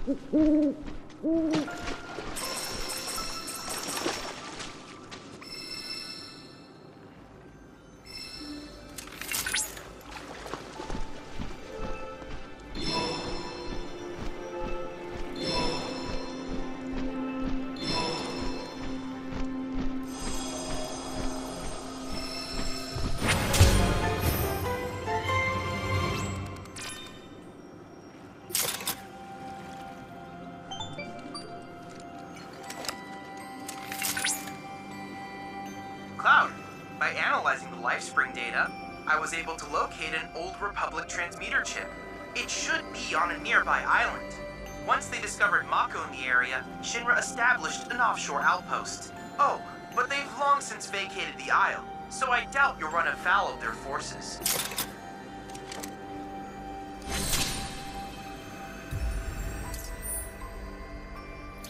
Cloud, by analyzing the Lifespring data, I was able to locate an old Republic transmitter chip. It should be on a nearby island. Once they discovered Mako in the area, Shinra established an offshore outpost. Oh, but they've long since vacated the Isle, so I doubt you'll run afoul of their forces.